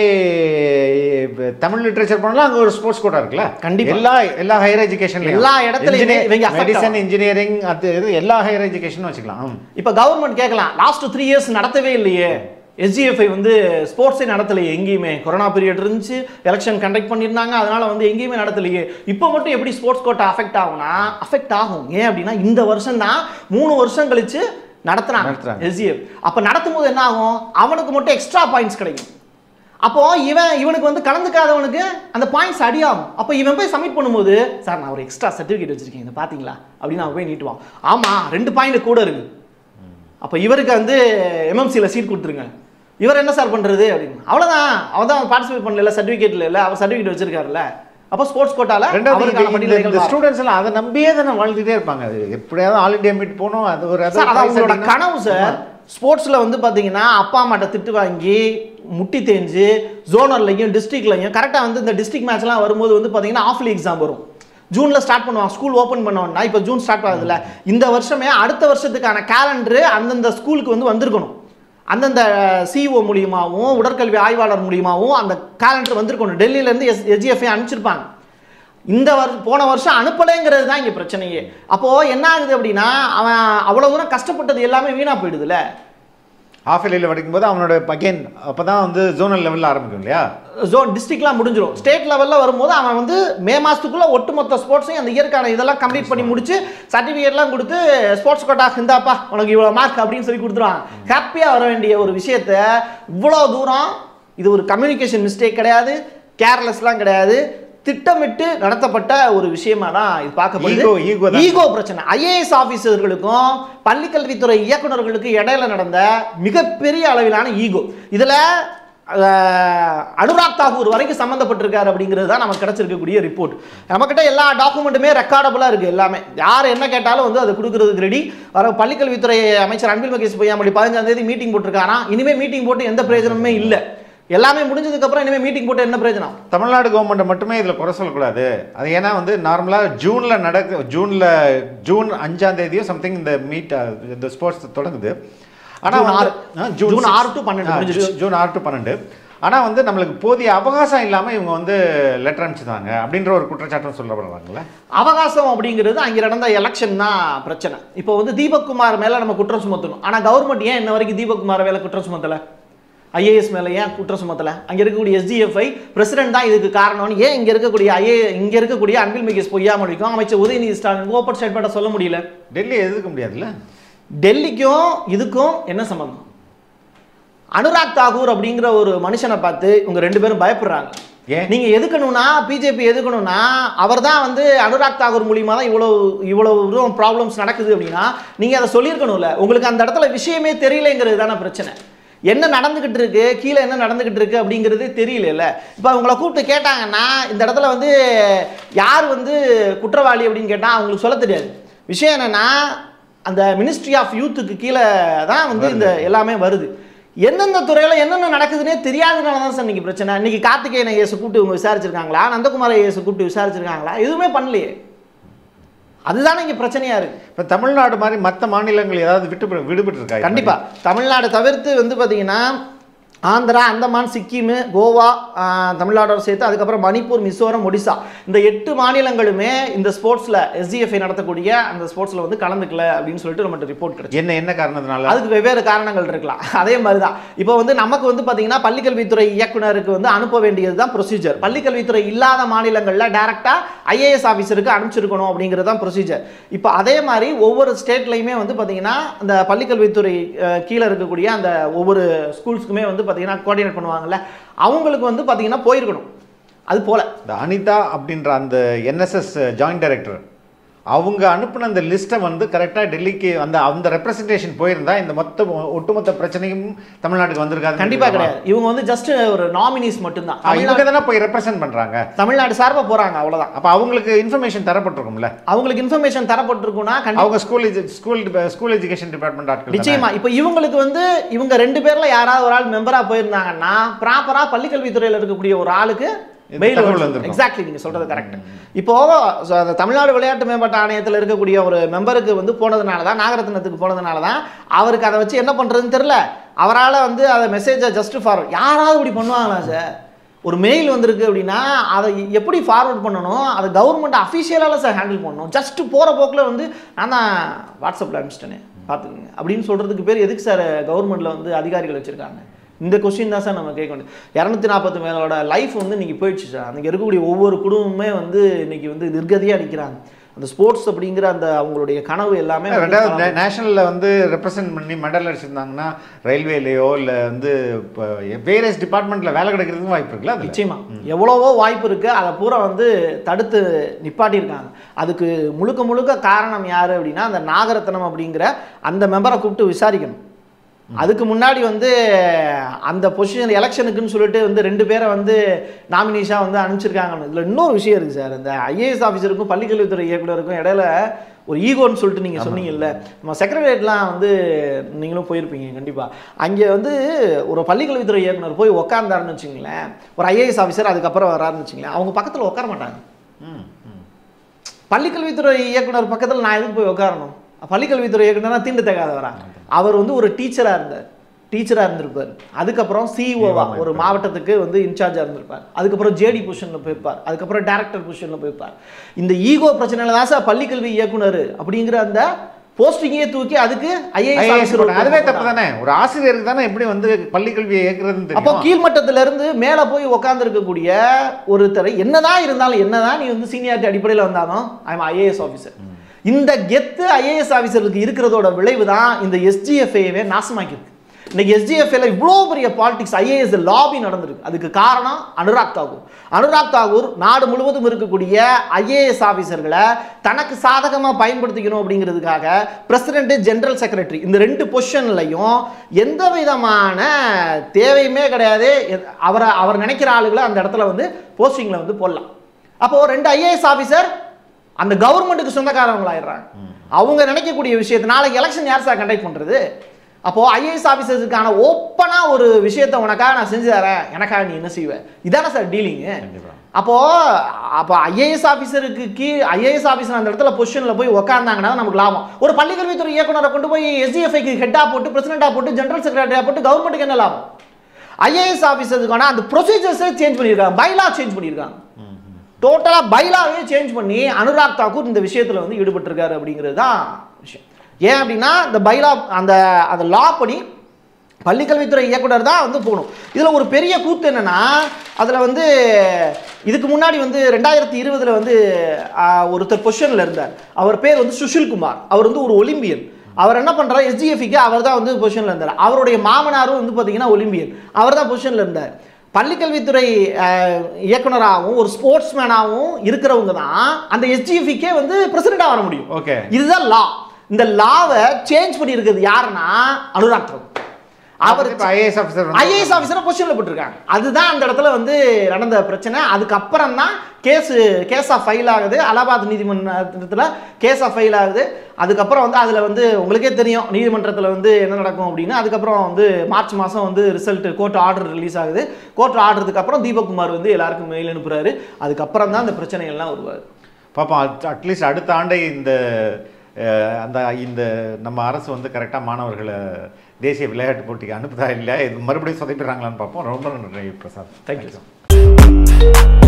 Speaker 1: தமிழ் லிட்ரேச்சர் பண்ணலாம், அங்கே ஒரு ஸ்போர்ட்ஸ் கோட்டா இருக்குல்ல. கண்டிப்பாக எல்லா எல்லா ஹையர் எஜுகேஷன் எல்லா இடத்துலையுமே மெடிசன் இன்ஜினியரிங் அது எல்லா ஹையர் எஜுகேஷனும் வச்சுக்கலாம்.
Speaker 2: இப்போ கவர்மெண்ட் கேட்கலாம், லாஸ்ட் த்ரீ இயர்ஸ் நடத்தவே இல்லையே, எஸ்ஜிஎஃப்ஐ வந்து ஸ்போர்ட்ஸே நடத்தலையே எங்கேயுமே, கொரோனா பீரியட் இருந்துச்சு, எலெக்ஷன் கண்டக்ட் பண்ணியிருந்தாங்க, அதனால வந்து எங்கேயுமே நடத்தலையே, இப்போ மட்டும் எப்படி ஸ்போர்ட்ஸ் கோட்டா அஃபெக்ட் ஆகும்னா அஃபெக்ட் ஆகும். ஏன் அப்படின்னா இந்த வருஷம் தான் மூணு வருஷம் கழிச்சு நடத்துறாங்க எஸ்ஜிஎஃப். அப்போ நடத்தும் போது என்ன ஆகும், அவனுக்கு மட்டும் எக்ஸ்ட்ரா பாயிண்ட்ஸ் கிடைக்கும். அப்போ இவன் இவனுக்கு வந்து கலந்துக்காதவனுக்கு அந்த பாயிண்ட்ஸ் அடியாகும். அப்போ இவன் போய் சப்மிட் பண்ணும்போது, சார் நான் ஒரு எக்ஸ்ட்ரா சர்டிஃபிகேட் வச்சிருக்கேன் இதை பார்த்தீங்களா அப்படின்னு அவன் போய் நீட்டுவான். ஆமாம் ரெண்டு பாயிண்ட் கூட இருக்கு, அப்போ இவருக்கு வந்து எம்எம்சியில் சீட் கொடுத்துருங்க, இவர் என்ன சார் பண்ணுறது அப்படின்னு. அவ்வளோதான், அவன் தான் பார்ட்டிசிபேட் பண்ணல, சர்டிஃபிகேட்ல இல்லை, அவர் சர்டிஃபிகேட் வச்சிருக்காருல்ல. அப்போ ஸ்போர்ட்ஸ் கோட்டால
Speaker 1: ஸ்டூடெண்ட்ஸ் எல்லாம் அதை நம்பியே தானே வாழ்ந்துட்டே இருப்பாங்க. அது எப்படியாவது ஆல் இண்டியா மீட் போகணும், அது ஒரு
Speaker 2: அவங்களோட கனவு சார். ஸ்போர்ட்ஸில் வந்து பார்த்தீங்கன்னா அப்பா அம்மாட்ட திட்டு வாங்கி முட்டி தேஞ்சு ஜோனர்லையும் டிஸ்ட்ரிக்ட்லையும் கரெக்டாக வந்து இந்த டிஸ்ட்ரிக்ட் மேட்ச்லாம் வரும்போது வந்து பார்த்தீங்கன்னா ஆஃப்லி எக்ஸாம் வரும். ஜூனில் ஸ்டார்ட் பண்ணுவாங்க, ஸ்கூல் ஓப்பன் பண்ணுவோம்னா இப்போ ஜூன் ஸ்டார்ட் ஆகுதுல்ல, இந்த வருஷமே அடுத்த வருஷத்துக்கான கேலண்டரு அந்தந்த ஸ்கூலுக்கு வந்து வந்திருக்கணும். அந்தந்த சிஇஓ மூலியமாகவும் உடற்கல்வி ஆய்வாளர் மூலியமாகவும் அந்த கேலண்டர் வந்திருக்கணும். டெல்லியிலேருந்து எஸ் எஸ்ஜிஎஃப்ஐ அனுப்பிச்சிருப்பாங்க. இந்த வருஷம் போன வருஷம் அனுப்பலைங்கிறது தான் இங்கே பிரச்சனையே. அப்போது என்ன ஆகுது அப்படின்னா அவன் அவ்வளோ தூரம் கஷ்டப்பட்டது எல்லாமே வீணாக போயிடுதுல்ல.
Speaker 1: ஆஃப் இயர்லியில் படிக்கும்போது அவனோட அகைன் அப்போ தான் வந்து ஜோனல் லெவலில் ஆரம்பிக்கும் இல்லையா,
Speaker 2: ஜோன் டிஸ்ட்ரிக்ட்லாம் முடிஞ்சிடும். ஸ்டேட் லெவலில் வரும்போது அவன் வந்து மே மாதத்துக்குள்ளே ஒட்டுமொத்த ஸ்போர்ட்ஸையும் அந்த இயற்கான இதெல்லாம் கம்ப்ளீட் பண்ணி முடிச்சு சர்டிஃபிகேட்லாம் கொடுத்து ஸ்போர்ட்ஸ் கோட்டா இருந்தாப்பா உனக்கு இவ்வளோ மார்க் அப்படின்னு சொல்லி கொடுத்துருவாங்க. ஹாப்பியாக வர வேண்டிய ஒரு விஷயத்த இவ்வளோ தூரம், இது ஒரு கம்யூனிகேஷன் மிஸ்டேக் கிடையாது, கேர்லெஸ்லாம் கிடையாது, திட்டமிட்டு நடத்தப்பட்ட ஒரு விஷயமா தான் இது பார்க்கப்படுது. ஈகோ பிரச்சனை ஐஏஎஸ் ஆஃபீஸர்களுக்கும் பள்ளிக்கல்வித்துறை இயக்குநர்களுக்கு இடையில நடந்த மிகப்பெரிய அளவிலான ஈகோ. இதில் அனுராக் தாக்கூர் வரைக்கும் சம்மந்தப்பட்டிருக்காரு அப்படிங்கிறது தான் நமக்கு கிடைச்சிருக்கக்கூடிய ரிப்போர்ட். நம்மக்கிட்ட எல்லா டாக்குமெண்ட்டுமே ரெக்கார்டபுளாக இருக்குது, எல்லாமே யார் என்ன கேட்டாலும் வந்து அதை கொடுக்குறதுக்கு ரெடி. வர பள்ளிக்கல்வித்துறை அமைச்சர் அன்பில் மகேஷ் பொய்யாமொழி பதினஞ்சாம் தேதி மீட்டிங் போட்டிருக்காராம். இனிமேல் மீட்டிங் போட்டு எந்த பிரயோஜனமே இல்லை, எல்லாமே முடிஞ்சதுக்கு அப்புறம் இனிமேல் மீட்டிங் போட்டு என்ன பிரயோஜனம்.
Speaker 1: தமிழ்நாடு கவர்மெண்ட் மட்டுமே இதில் குறை சொல்லக்கூடாது. அது ஏன்னா வந்து நார்மலாக ஜூனில் நடக்கு ஜூனில் ஜூன் அஞ்சாம் தேதியோ சம்திங் இந்த மீட் இந்த ஸ்போர்ட்ஸ் தொடங்குது. ஆனால் ஆறு
Speaker 2: ஜூன் ஆறு டு பன்னெண்டு
Speaker 1: ஜூன் ஆறு டு பன்னெண்டு ஆனால் வந்து நம்மளுக்கு போதிய அவகாசம் இல்லாமல் இவங்க வந்து லெட்டர் அனுப்பிச்சிருந்தாங்க அப்படின்ற ஒரு குற்றச்சாட்டும் சொல்லப்படுறாங்கல்ல.
Speaker 2: அவகாசம் அப்படிங்கிறது அங்கே நடந்த எலெக்ஷன் தான் பிரச்சனை. இப்போ வந்து தீபக் குமார் மேலே நம்ம குற்றம் சுமத்தணும். ஆனால் கவர்மெண்ட் ஏன் இன்ன வரைக்கும் தீபக் குமார் மேலே குற்றம் சுமத்தலை, ஐஏஎஸ் மேலே ஏன் குற்றம் சுமத்தலை? அங்கே இருக்கக்கூடிய எஸ்ஜிஎஃப்ஐ பிரசிடென்ட் தான் இதுக்கு காரணம்னு ஏன் இங்கே இருக்கக்கூடிய ஐஏ இங்கே இருக்கக்கூடிய அன்பில் மகேஷ் பொய்யாமொழிக்கும் அமைச்சர் உதயநிதி ஸ்டாலினுக்கும் ஓப்பன் ஸ்டேட்மெண்ட்டை சொல்ல முடியல?
Speaker 1: டெல்லி எதுக்க முடியாதுல்ல.
Speaker 2: டெல்லிக்கும் இதுக்கும் என்ன சம்பந்தம்? அனுராக் தாக்கூர் அப்படிங்கிற ஒரு மனுஷனை பார்த்து இவங்க ரெண்டு பேரும் பயப்படுறாங்க. நீங்க எதுக்கணும்னா பிஜேபி எதுக்கணும்னா அவர் தான் வந்து அனுராக் தாக்கூர் மூலியமா தான் இவ்வளவு இவ்வளவு ப்ராப்ளம்ஸ் நடக்குது அப்படின்னா நீங்க அதை சொல்லியிருக்கணும்ல. உங்களுக்கு அந்த இடத்துல விஷயமே தெரியலைங்கிறது தானே பிரச்சனை. என்ன நடந்துகிட்டு இருக்கு, கீழே என்ன நடந்துகிட்டு இருக்கு அப்படிங்கிறது தெரியல. இப்போ அவங்கள கூப்பிட்டு கேட்டாங்கன்னா இந்த இடத்துல வந்து யார் வந்து குற்றவாளி அப்படின்னு கேட்டால் அவங்களுக்கு சொல்ல தெரியாது. விஷயம் என்னன்னா அந்த மினிஸ்ட்ரி ஆஃப் யூத்துக்கு கீழே தான் வந்து இந்த எல்லாமே வருது. எந்தெந்த துறையில் என்னென்ன நடக்குதுன்னே தெரியாதனால தான் சார் இன்னைக்கு பிரச்சனை. இன்னைக்கு கார்த்திகேயன் ஐஏஎஸ் கூப்பிட்டு இவங்க விசாரிச்சிருக்காங்களா, நந்தகுமார் ஐஏஎஸ் கூப்பிட்டு விசாரிச்சிருக்காங்களா? எதுவுமே பண்ணலையே. அதுதானே இங்கே பிரச்சனையா இருக்கு.
Speaker 1: இப்போ தமிழ்நாடு மாதிரி மற்ற மாநிலங்கள் ஏதாவது விட்டு விடுபட்டு இருக்கா?
Speaker 2: கண்டிப்பா தமிழ்நாடு தவிர்த்து வந்து பார்த்தீங்கன்னா ஆந்திரா, அந்தமான், சிக்கிம், கோவா, தமிழ்நாடோட சேர்த்து அதுக்கப்புறம் மணிப்பூர், மிசோரம், ஒடிசா இந்த எட்டு மாநிலங்களுமே இந்த ஸ்போர்ட்ஸில் எஸ்ஜிஎஃப்ஐ நடத்தக்கூடிய அந்த ஸ்போர்ட்ஸில் வந்து கலந்துக்கல அப்படின்னு சொல்லிட்டு நம்மகிட்ட ரிப்போர்ட் கிடைச்சு.
Speaker 1: என்ன என்ன காரணத்தினால?
Speaker 2: அதுக்கு வெவ்வேறு காரணங்கள் இருக்கலாம். அதே மாதிரி தான் இப்போ வந்து நமக்கு வந்து பார்த்தீங்கன்னா பள்ளிக்கல்வித்துறை இயக்குனருக்கு வந்து அனுப்ப வேண்டியது தான் ப்ரொசீஜர். பள்ளிக்கல்வித்துறை இல்லாத மாநிலங்களில் டைரெக்டாக ஐஏஎஸ் ஆஃபீஸருக்கு அனுப்பிச்சிருக்கணும் அப்படிங்கிறது தான் ப்ரொசீஜர். இப்போ அதே மாதிரி ஒவ்வொரு ஸ்டேட்லையுமே வந்து பார்த்தீங்கன்னா அந்த பள்ளிக்கல்வித்துறை கீழே இருக்கக்கூடிய அந்த ஒவ்வொரு ஸ்கூல்ஸுக்குமே வந்து பார்த்தீங்கன்னா கோஆர்டினேட் பண்ணுவாங்கல்ல, அவங்களுக்கு வந்து பார்த்தீங்கன்னா போயிருக்கணும். அது போல
Speaker 1: இந்த அனிதா அப்படின்ற அந்த என்எஸ்எஸ் ஜாயின்ட் டைரக்டர் அவங்க அனுப்பின அந்த லிஸ்ட்டை வந்து கரெக்டாக டெல்லிக்கு அந்த அந்த ரெப்ரசன்டேஷன் போயிருந்தா இந்த மொத்த ஒட்டுமொத்த பிரச்சனையும் தமிழ்நாட்டுக்கு வந்திருக்காது.
Speaker 2: கண்டிப்பாக கிடையாது. இவங்க வந்து ஜஸ்ட் ஒரு நாமினிஸ் மட்டும்தான்.
Speaker 1: இவங்க தானே போய் ரெப்ரசென்ட் பண்ணுறாங்க,
Speaker 2: தமிழ்நாடு சார்பாக போகிறாங்க, அவ்வளோதான்.
Speaker 1: அப்போ அவங்களுக்கு இன்ஃபர்மேஷன் தரப்பட்டிருக்கும்ல.
Speaker 2: அவங்களுக்கு இன்ஃபர்மேஷன் தரப்பட்டிருக்குன்னா
Speaker 1: அவங்க school school school education department ஆட்கள்
Speaker 2: நிச்சயமா. இப்போ இவங்களுக்கு வந்து இவங்க ரெண்டு பேரில் யாராவது ஒரு ஆள் மெம்பராக போயிருந்தாங்கன்னா ப்ராப்பராக பள்ளிக்கல்வித்துறையில் இருக்கக்கூடிய ஒரு ஆளுக்கு எக்ஸாக்ட்லி நீங்க சொல்றது கரெக்ட். இப்போ தமிழ்நாடு விளையாட்டு மேம்பாட்டு ஆணையத்தில் இருக்கக்கூடிய ஒரு மெம்பருக்கு வந்து போனதுனால தான், நாகரத்னத்துக்கு போனதுனால தான் அவருக்கு அதை வச்சு என்ன பண்றதுன்னு தெரியல. அவரால் வந்து அதை மெசேஜை ஜஸ்ட் ஃபார்வர்ட், யாராவது இப்படி பண்ணுவாங்களா சார்? ஒரு மெயில் வந்திருக்கு அப்படின்னா அதை எப்படி ஃபார்வர்ட் பண்ணணும், அதை கவர்மெண்ட் அஃபிஷியலால சார் ஹேண்டில் பண்ணணும். ஜஸ்ட் போகிற போக்கில் வந்து நான் தான் வாட்ஸ்அப்பில் அனுப்பிச்சிட்டேனே பார்த்துக்குங்க அப்படின்னு சொல்கிறதுக்கு பேர் எதுக்கு சார் கவர்மெண்ட்டில் வந்து அதிகாரிகள் வச்சுருக்காங்க? இந்த கொஸ்டின் தான் சார் நம்ம கேட்க வேண்டியது. இரநூத்தி நாற்பத்தி மேலோட லைஃப் வந்து இன்றைக்கி போயிடுச்சு சார். அன்றைக்கி இருக்கக்கூடிய ஒவ்வொரு குடும்பமே வந்து இன்றைக்கி வந்து நிர்கதியாக அடிக்கிறாங்க. அந்த ஸ்போர்ட்ஸ் அப்படிங்கிற அந்த அவங்களுடைய கனவு எல்லாமே
Speaker 1: ரெண்டாவது நேஷனலில் வந்து ரெப்ரசென்ட் பண்ணி மெடல் அடிச்சிருந்தாங்கன்னா ரயில்வேலையோ இல்லை வந்து இப்போ வேரியஸ் டிபார்ட்மெண்ட்டில் வேலை கிடைக்கிறதுக்கும் வாய்ப்பு இருக்குல்ல.
Speaker 2: நிச்சயமா எவ்வளவோ வாய்ப்பு இருக்குது. அதை பூரா வந்து தடுத்து நிப்பாட்டியிருக்காங்க. அதுக்கு முழுக்க முழுக்க காரணம் யார் அப்படின்னா அந்த நாகரத்னம் அப்படிங்கிற அந்த மெம்பரை கூப்பிட்டு விசாரிக்கணும். அதுக்கு முன்னாடி வந்து அந்த பொசிஷன் எலெக்ஷனுக்குன்னு சொல்லிட்டு வந்து ரெண்டு பேரை வந்து நாமினேஷாக வந்து அனுப்பிச்சிருக்காங்க. இதில் இன்னொரு விஷயம் இருக்குது சார். இந்த ஐஏஎஸ் ஆஃபீஸருக்கும் பள்ளிக்கல்வித்துறை இயக்குனருக்கும் இடையில ஒரு ஈகோன்னு சொல்லிட்டு நீங்கள் சொன்னீங்கல்ல, நம்ம செக்ரட்டரியேட்லாம் வந்து நீங்களும் போயிருப்பீங்க கண்டிப்பாக. அங்கே வந்து ஒரு பள்ளிக்கல்வித்துறை இயக்குனர் போய் உட்காந்தாருன்னு வச்சுங்களேன், ஒரு ஐஏஎஸ் ஆஃபீஸர் அதுக்கப்புறம் வராருன்னு வச்சுங்களேன், அவங்க பக்கத்தில் உட்கார மாட்டாங்க. பள்ளிக்கல்வித்துறை இயக்குனர் பக்கத்தில் நான் எதுக்கு போய் உட்காரணும்? பள்ளிக்கல்வித்துறை இயக்குனர்னா தீண்டு தகாதவரா? அவர் வந்து ஒரு டீச்சராக இருந்தார், டீச்சராக இருந்திருப்பார். அதுக்கப்புறம் சிஇஓவா ஒரு மாவட்டத்துக்கு வந்து இன்சார்ஜாக இருந்திருப்பார். அதுக்கப்புறம் ஜேடி பொசிஷனில் போயிருப்பார். அதுக்கப்புறம் டேரக்டர் பொசிஷனில் போயிருப்பார். இந்த ஈகோ பிரச்சனையில் தான் சார் பள்ளிக்கல்வி இயக்குனர் அப்படிங்கிற அந்த போஸ்டிங்கே தூக்கி அதுக்கு ஐஏஎஸ்.
Speaker 1: அதுவே தப்பு தானே. ஒரு ஆசிரியருக்கு தானே எப்படி வந்து பள்ளிக்கல்வியை இயக்குறது.
Speaker 2: அப்போ கீழ்மட்டத்துல இருந்து மேலே போய் உட்கார்ந்து இருக்கக்கூடிய ஒருத்தரை என்னதான் இருந்தாலும், என்னதான் நீ வந்து சீனியாரிட்டி அடிப்படையில் வந்தாலும் ஐ எம் ஐஏஎஸ் ஆஃபீஸர், இந்த கெத்து ஐஏஎஸ் ஆஃபீஸருக்கு இருக்கிறதோட விளைவு தான் இந்த எஸ்ஜிஎஃப்ஏவே நாசமாக்கிருக்கு. இன்னைக்கு எஸ்ஜிஎஃப்ஏல இவ்வளோ பெரிய பாலிடிக்ஸ் ஐஏஎஸ் லாபி நடந்திருக்கு. அதுக்கு காரணம் அனுராக் தாக்கூர். அனுராக் தாக்கூர் நாடு முழுவதும் இருக்கக்கூடிய ஐஏஎஸ் ஆஃபீஸர்களை தனக்கு சாதகமாக பயன்படுத்திக்கணும் அப்படிங்கிறதுக்காக பிரசிடென்ட், ஜெனரல் செக்ரட்டரி இந்த ரெண்டு பொசிஷன்லையும் எந்த விதமான தேவையுமே கிடையாது. அவரை அவர் நினைக்கிற ஆளுகளை அந்த இடத்துல வந்து போஸ்டிங்கில் வந்து போடலாம். அப்போது ரெண்டு ஐஏஎஸ் ஆஃபீஸர் அந்த கவர்மெண்ட்டுக்கு சொந்தக்காரவங்களாயிடுறாங்க. அவங்க நினைக்கக்கூடிய விஷயத்தை நாளைக்கு எலெக்ஷன் யார் சார் கண்டக்ட் பண்ணுறது? அப்போது ஐஏஎஸ் ஆஃபீஸர்ஸுக்கான ஓப்பனாக ஒரு விஷயத்தை உனக்காக நான் செஞ்சு தரேன், எனக்காக நீ என்ன செய்வேன்? இதானே சார் டீலிங்கு. அப்போது அப்போ ஐஏஎஸ் ஆஃபீஸருக்கு கீ ஐஏஎஸ் ஆஃபீஸர் அந்த இடத்துல பொசிஷனில் போய் உட்காந்தாங்கன்னா நமக்கு லாபம். ஒரு பள்ளிக்கல்வித்துறை இயக்குனரை கொண்டு போய் எஸ்ஜிஎஃப்ஐக்கு ஹெட்டாக போட்டு, பிரசிடென்ட்டாக போட்டு, ஜெனரல் செக்ரட்டரியாக போட்டு கவர்மெண்ட்டுக்கு என்ன லாபம்? ஐஏஎஸ் ஆஃபீஸருக்கான அந்த ப்ரொசீஜர்ஸே சேஞ்ச் பண்ணியிருக்காங்க, பைலா சேஞ்ச் பண்ணியிருக்காங்க. டோட்டலாக பைலாவே சேஞ்ச் பண்ணி அனுராக் தாக்கூர் இந்த விஷயத்தில் வந்து ஈடுபட்டிருக்காரு அப்படிங்கிறது தான் விஷயம். ஏன் அப்படின்னா இந்த பைலா அந்த அந்த லா படி பள்ளிக்கல்வித்துறை இயக்குனர் தான் வந்து போகணும். இதில் ஒரு பெரிய கூத்து என்னென்னா, அதில் வந்து இதுக்கு முன்னாடி வந்து ரெண்டாயிரத்தி இருபதில் வந்து ஒருத்தர் பொசிஷனில் இருந்தார். அவர் பேர் வந்து சுஷில்குமார். அவர் வந்து ஒரு ஒலிம்பியன். அவர் என்ன பண்ணுறாரு, எஸ்ஜிஎஃப்க்கு அவர் தான் வந்து பொசிஷனில் இருந்தார். அவருடைய மாமனாரும் வந்து பார்த்தீங்கன்னா ஒலிம்பியன், அவர் தான் பொசிஷனில் இருந்தார். பள்ளிக்கல்வித்துறை இயக்குனராகவும் ஒரு ஸ்போர்ட்ஸ் மேனாகவும் இருக்கிறவங்க தான் அந்த எஸ்ஜிஎஃப்கே வந்து பிரசிடென்ட்டாக வர முடியும். ஓகே, இதுதான் லா. இந்த லாவை சேஞ்ச் பண்ணி இருக்கிறது யாருன்னா அனுராக் தாக்கூர். அவர் ஐஏஎஸ் ஆஃபீஸர் ஐஏஎஸ் ஆஃபீஸரை பொசிஷனில் போட்டிருக்காங்க. அதுதான் அந்த இடத்துல வந்து நடந்த பிரச்சனை. அதுக்கப்புறம் தான் கேஸு கேஸாக ஃபைல் ஆகுது. அலகாபாத் நீதிமன்றத்தில் கேஸாக ஃபைல் ஆகுது. அதுக்கப்புறம் வந்து அதில் வந்து உங்களுக்கே தெரியும் நீதிமன்றத்தில் வந்து என்ன நடக்கும் அப்படின்னு. அதுக்கப்புறம் வந்து மார்ச் மாதம் வந்து ரிசல்ட் கோர்ட் ஆர்டர் ரிலீஸ் ஆகுது. கோர்ட் ஆர்டருக்கு அப்புறம் தீபக்குமார் வந்து எல்லாருக்கும் மெயில் அனுப்புகிறாரு. அதுக்கப்புறம் தான் அந்த பிரச்சனைகள்லாம் உருவாது.
Speaker 1: பாப்பா அட்லீஸ்ட் அடுத்த ஆண்டை இந்த அந்த இந்த நம்ம அரசு வந்து கரெக்டாக மாணவர்களை தேசிய விளையாட்டு போட்டிக்கு அனுப்புதா இல்லையா, இது மறுபடியும் சொதப்பிடுறாங்களான்னு பார்ப்போம். ரொம்ப நன்றி பிரசாத்.
Speaker 2: தேங்க்யூ.